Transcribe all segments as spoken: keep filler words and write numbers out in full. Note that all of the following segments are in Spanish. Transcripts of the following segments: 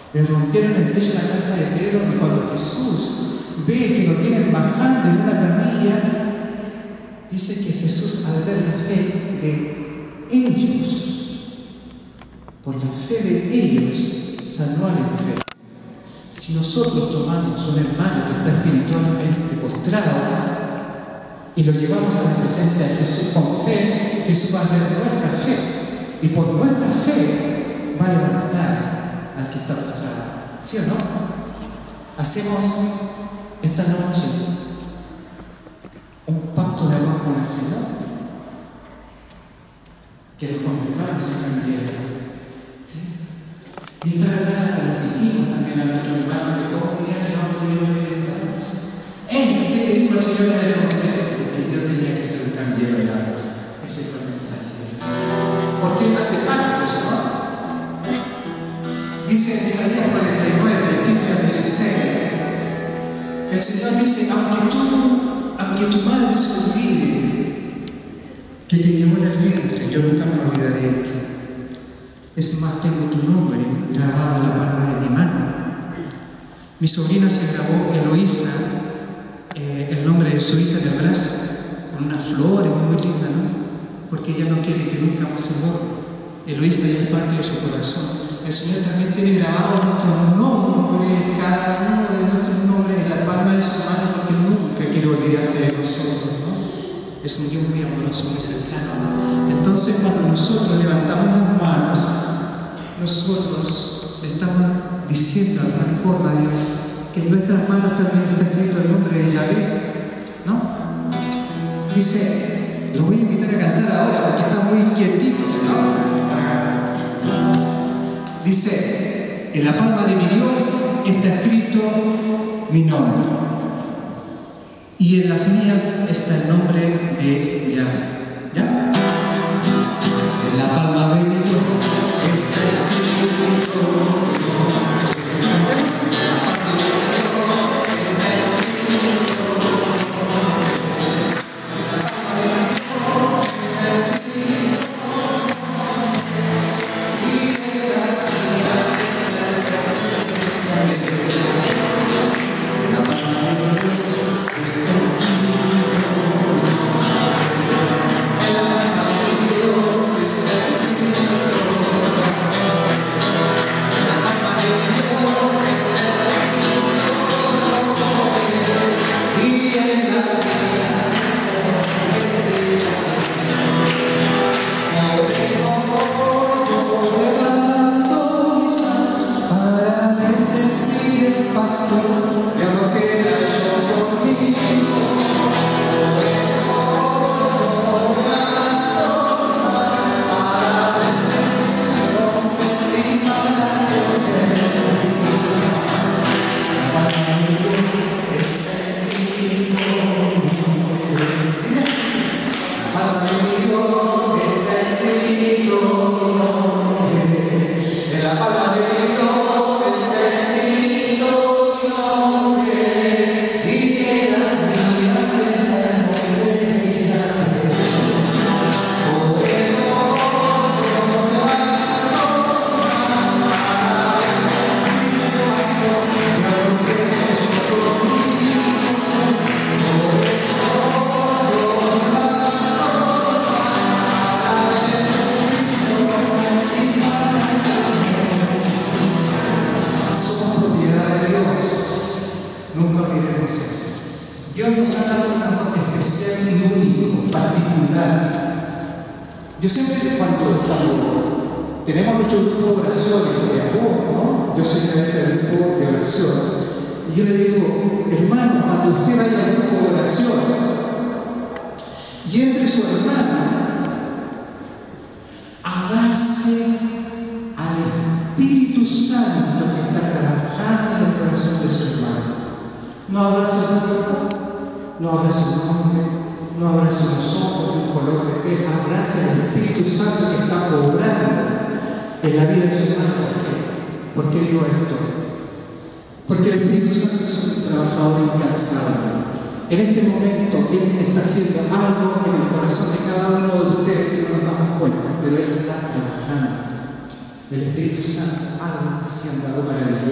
Le rompieron el techo de la casa de Pedro, y cuando Jesús ve que lo tienen bajando en una camilla, dice que Jesús, al ver la fe de ellos, por la fe de ellos, sanó al enfermo. Si nosotros tomamos un hermano que está espiritualmente postrado y lo llevamos a la presencia de Jesús con fe, Jesús va a ver nuestra fe, y por nuestra fe va a levantar al que está postrado. ¿Sí o no? Hacemos esta noche un pacto de amor con el Señor, que nos congregamos en la iglesia. ¿Sí? Y esta verdad la transmitimos también a nuestros hermanos de comunidad que no han podido venir esta noche. ¿En qué dijo el Señor en el consejo? Que yo tenía que ser un candiero del árbol. Ese fue el mensaje de Jesús. Porque Él hace pactos, ¿no? Dice en Isaías cuarenta y nueve, del quince al dieciséis, el Señor dice: aunque tú, aunque tu madre se olvide que te llevó en el vientre, yo nunca me olvidaré de ti. Es más, tengo tu nombre grabado en la palma de mi mano. Mi sobrina se grabó, Eloísa, eh, el nombre de su hija en el brazo, con unas flores muy lindas, ¿no? Porque ella no quiere que nunca más se borre. Eloísa ya es parte de su corazón. El Señor también tiene grabado nuestros nombres, cada uno de nuestros nombres en la palma de su mano, porque nunca quiere olvidarse de nosotros, ¿no? Es un Dios muy amoroso, muy cercano. Entonces, cuando nosotros levantamos las manos, nosotros le estamos diciendo de alguna forma a Dios que en nuestras manos también está escrito el nombre de Yahvé, ¿no? Dice, los voy a invitar a cantar ahora porque están muy inquietitos, ¿no? Dice, en la palma de mi Dios está escrito mi nombre, y en las mías está el nombre de Yahvé. ¿Ya? En la palma de mi Dios está escrito mi nombre. Yo siempre, cuando, cuando tenemos nuestro grupo de oraciones, de amor, ¿no? Yo soy cabeza del grupo de oración, y yo le digo, hermano, cuando usted vaya al grupo de oración y entre su hermano, abrace al Espíritu Santo que está trabajando en el corazón de su hermano. No abrace un cuerpo, no abrace un nombre, no abrace unos ojos de un color de piel, abrace al Espíritu Santo que está obrando en la vida de su hermano. ¿Por qué? ¿Por qué digo esto? Porque el Espíritu Santo es un trabajador incansable. En este momento Él está haciendo algo en el corazón de cada uno de ustedes y no nos damos cuenta, pero Él está trabajando. El Espíritu Santo algo está haciendo, algo maravilloso.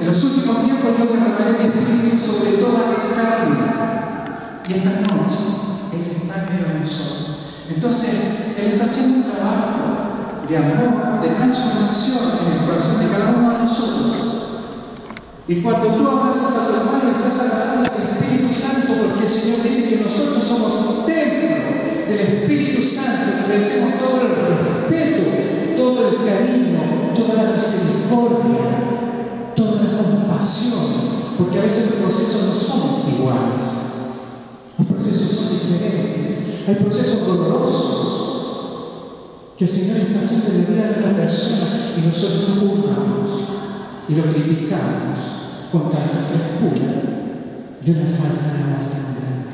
los últimos tiempos yo derramaré mi espíritu sobre toda carne. Y esta noche, Él está en medio de nosotros. Entonces, Él está haciendo un trabajo de amor, de transformación en el corazón de cada uno de nosotros. Y cuando tú abrazas a tu hermano, estás abrazando al Espíritu Santo, porque el Señor dice que nosotros somos un templo del Espíritu Santo, que merecemos todo el respeto, todo el cariño, toda la misericordia, toda la compasión, porque a veces los procesos no son iguales, los procesos son diferentes, hay procesos dolorosos que el Señor está haciendo en la vida de la persona y nosotros lo juzgamos y lo criticamos con tanta frescura y una falta de amor tan grande.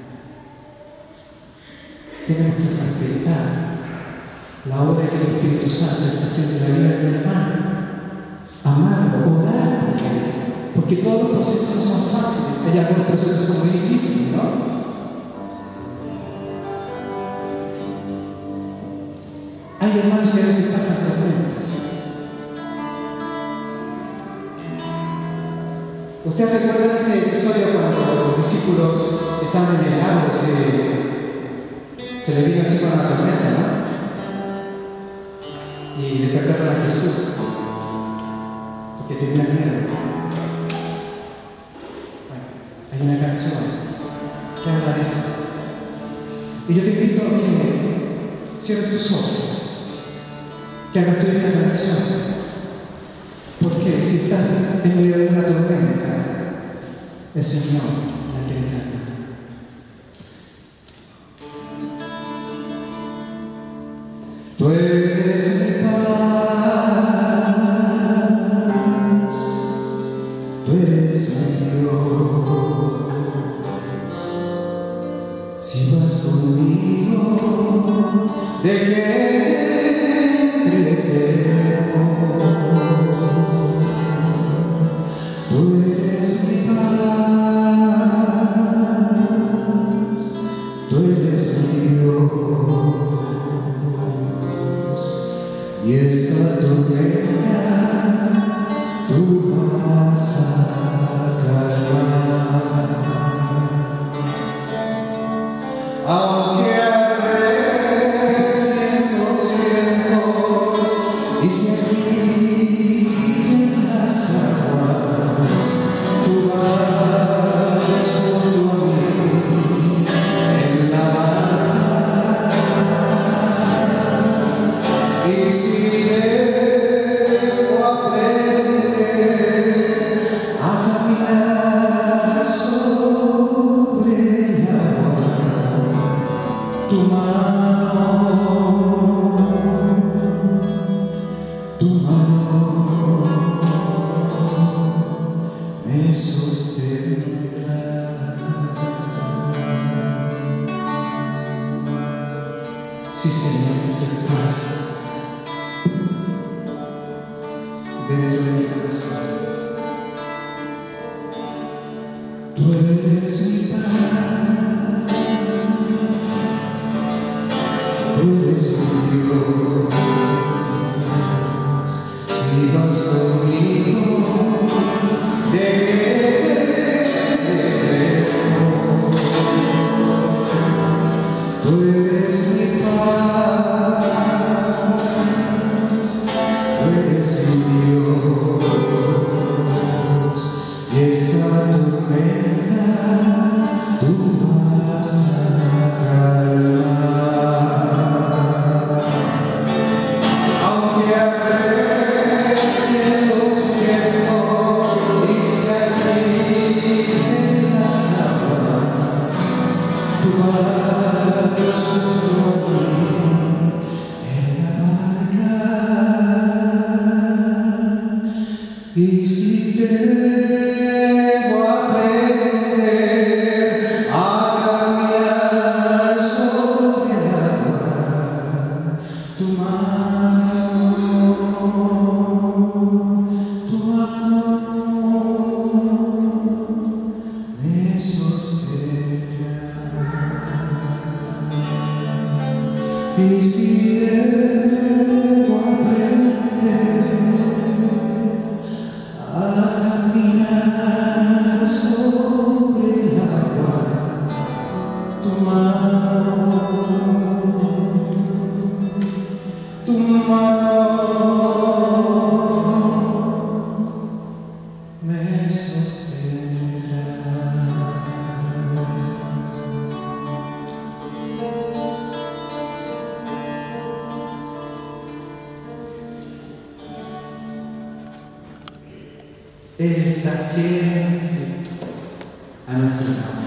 Tenemos que respetar la obra que el Espíritu Santo está haciendo en la vida del hermano, amarlo, orar por él, porque todos los procesos no son fáciles, hay algunos procesos que son muy difíciles, ¿no? Hay hermanos que a veces pasan tormentas. ¿Usted recuerda ese episodio cuando los discípulos estaban en el lago y se, se le vino así con la tormenta, ¿no? Y despertaron a Jesús porque tenían miedo? Bueno, hay una canción que habla de eso. Y yo te invito a que cierres tus ojos, que hagas tu esta canción, porque si estás en medio de una tormenta, el Señor la quiere calmar. Tú eres mi paz, tú eres mi Dios. Si vas conmigo, ¿de qué te temo? Tú eres mi paz, tú eres mi Dios, y esta tormenta tú vas a calmar. Aunque arrecien los vientos y se agiten las aguas, tú vas junto a mí en la mar. Y si debo aprender a caminar sobre el agua, tu mano, tu mano me sostendrá. Sí, Señor, tu paz dentro de mi corazón. Tú eres mi paz, tú eres mi Dios. Si vas conmigo, ¿de qué te temo? Tú eres mi paz, tú eres mi Dios, y esta tormenta tú vas a calmar. Aunque arrecien los vientos y se agiten las aguas, tú vas junto a mí en la barca. Y si debo aprender a caminar sobre el agua, tu mano, tu mano me sostendrá. Y si debo aprender a caminar me sostendrá. Él está siempre a nuestro lado.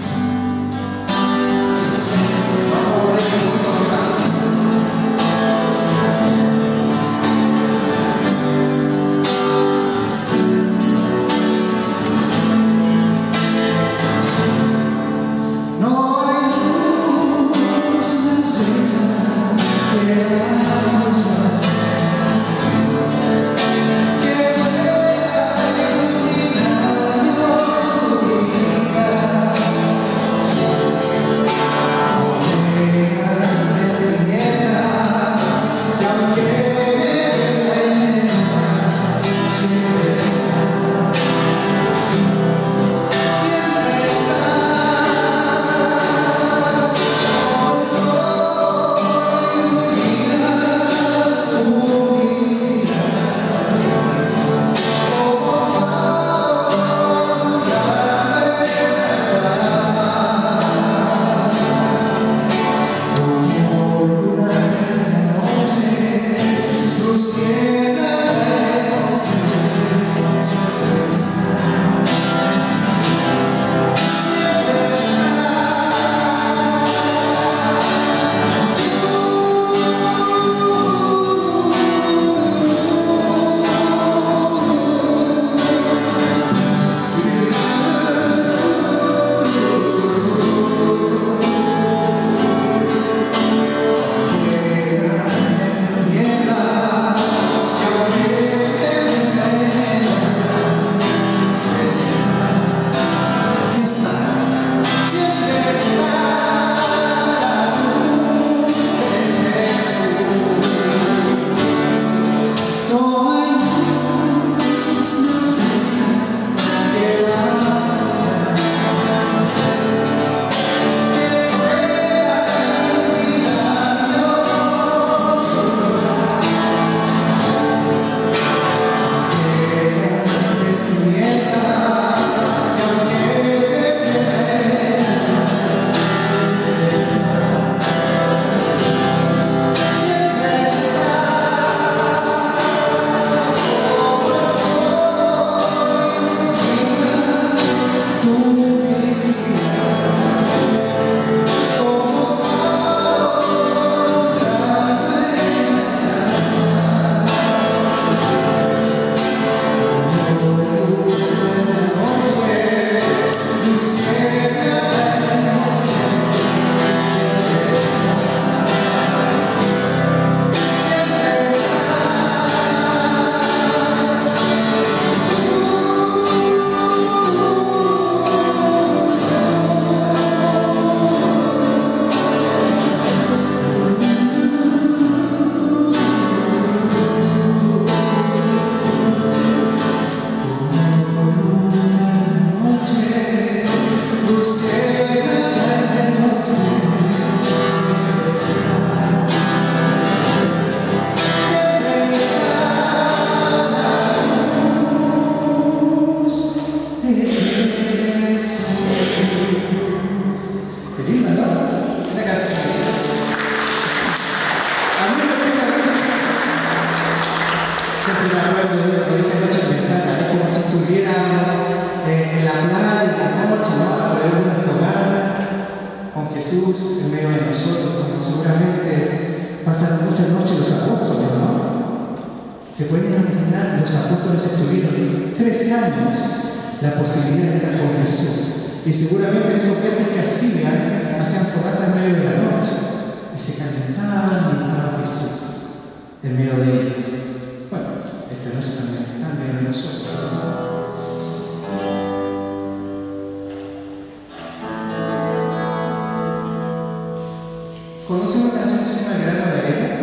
¿Conoce una canción que se llama El grano de arena?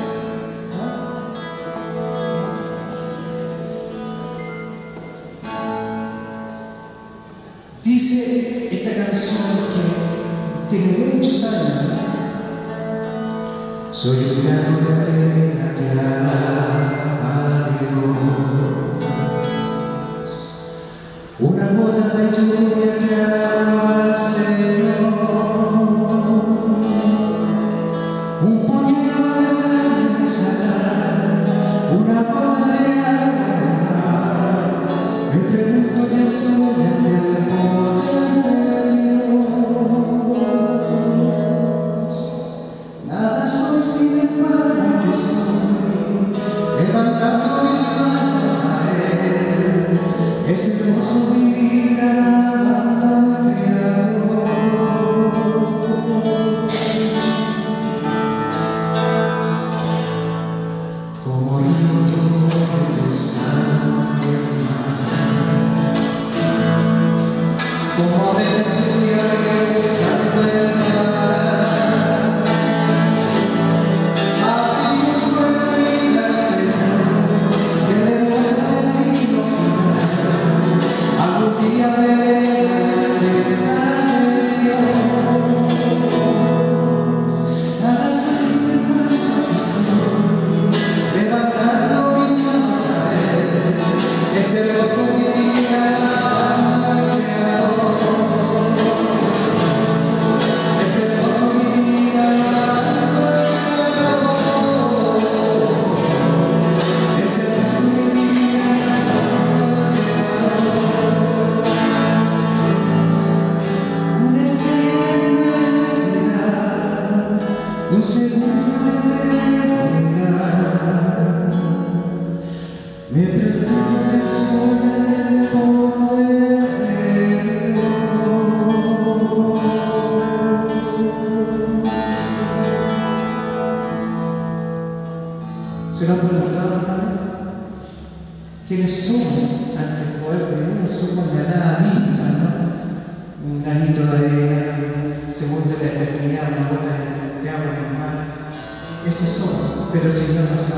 Dice esta canción que tiene muchos años. Soy un grano de arena que alaba a Dios. una gota de lluvia que alaba al Señor, un puñado de sangre salada, una gota de agua en el mar. Me pregunto qué soy ante el poder de Dios. Nada soy sin embargo que soy, levantando mis manos a Él. Es hermoso vivir alabando al Creador. Como río que corre buscando el mar, como ave su diario buscando el mar, así busco en mi vida al Señor, y el hermoso destino final. Algún día veré la grandeza de Dios. Nada soy sin embargo que estoy, levantando mis manos a Él. Es hermoso vivir alabando al Creador. Es hermoso vivir alabando al Creador. Es hermoso vivir alabando al Creador. Una estrella en la inmensidad, un segundo de eternidad. Me pregunto qué soy ante el poder de Dios. ¿Se lo han preguntado alguna vez? ¿Quiénes somos ante el poder de Dios? Somos la nada mínima, ¿no? Un granito de arena, un segundo de la eternidad, una gota de agua en el mar. Esos somos, pero el Señor nos